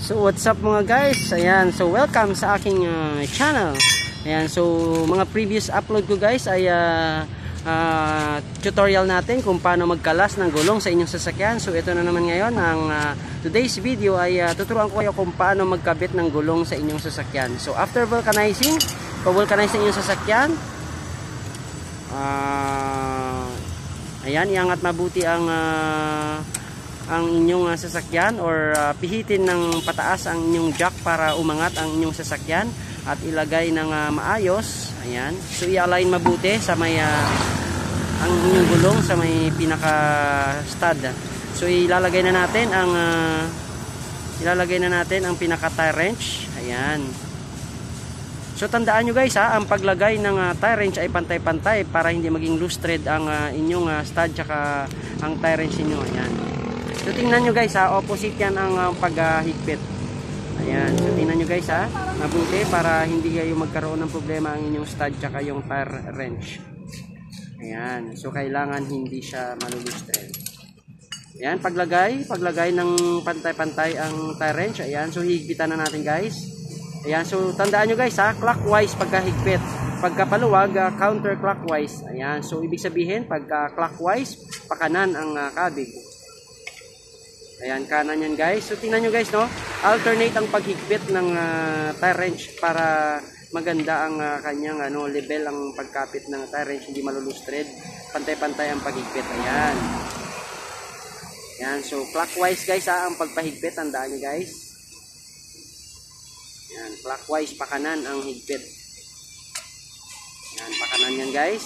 So what's up mga guys? Ayan, so welcome sa aking channel. Ayan, so mga previous upload ko guys ay tutorial natin kung paano magkalas ng gulong sa inyong sasakyan. So ito na naman ngayon ang today's video ay tuturuan ko kayo kung paano magkabit ng gulong sa inyong sasakyan. So after vulcanizing, pa-vulcanize ng inyong sasakyan, ayan, iangat mabuti ang inyong sasakyan or pihitin ng pataas ang inyong jack para umangat ang inyong sasakyan at ilagay ng maayos. Ayan, so i-align mabuti sa may ang inyong gulong sa may pinaka stud. So ilalagay na natin ang pinaka tie wrench. Ayan, so tandaan nyo guys ang paglagay ng tie wrench ay pantay-pantay para hindi maging loose thread ang inyong stud tsaka ang tie wrench niyo. Ayan, so tingnan nyo guys opposite yan ang paghigpit. Ayan, so tingnan nyo guys mabuti para hindi kayo magkaroon ng problema ang inyong stud tsaka yung tie wrench. Ayan, so kailangan hindi siya malulose thread. Ayan, paglagay ng pantay-pantay ang tie wrench. Ayan, so higpitan na natin guys. Ayan, so tandaan nyo guys clockwise pagkahigpit, pagkapaluwag counterclockwise. Ayan, so ibig sabihin pagka clockwise pakanan ang kabig. Ayan, kanan yan guys. So tingnan nyo guys, no, alternate ang paghigpit ng tie wrench para maganda ang kanyang level ang pagkapit ng tie wrench, hindi malulose thread, pantay-pantay ang paghigpit. Ayan. Ayan, so clockwise guys ang pagpahigpit, tandaan nyo guys. Ayan, clockwise pakanan ang higpit. Ayan, pakanan yan guys.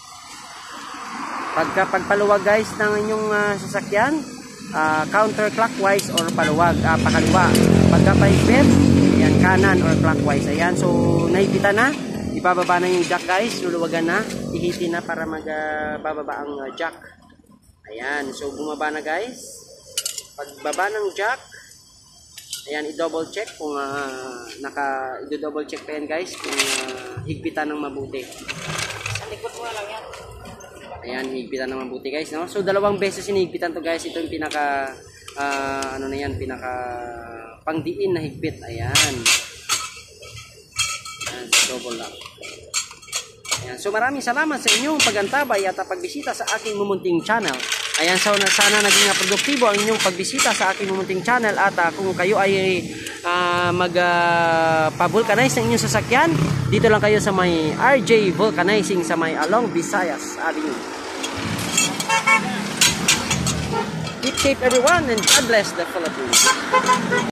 Pagpaluwag guys ng inyong sasakyan, counterclockwise or paluwag, pakaliwa. Pagkapahigpit, ayan, kanan or clockwise. Ayan, so nahigpitan na, ibababa na yung jack guys, luluwagan na, ihitin na para magbababa ang jack. Ayan, so bumaba na guys. Pagbaba ng jack, ayan, i-double check kung i-double check pa yan guys kung higpitan ng mabuti. Sa likod mo lang yan. Ayan, higpitan ng mabuti guys, no? So dalawang beses hinihigpitan to guys. Ito yung pinaka pinaka pangdiin na higpit. Ayan. Ayan, double lang. Ayan, so maraming salamat sa inyong pagantabay at pagbisita sa aking mumunting channel. Ayan, so sana naging produktibo ang inyong pagbisita sa aking mumunting channel at kung kayo ay pa-vulcanize ng inyong sasakyan, dito lang kayo sa may RJ Vulcanizing sa may Along Visayas Avenue. Keep safe everyone and God bless the Philippines.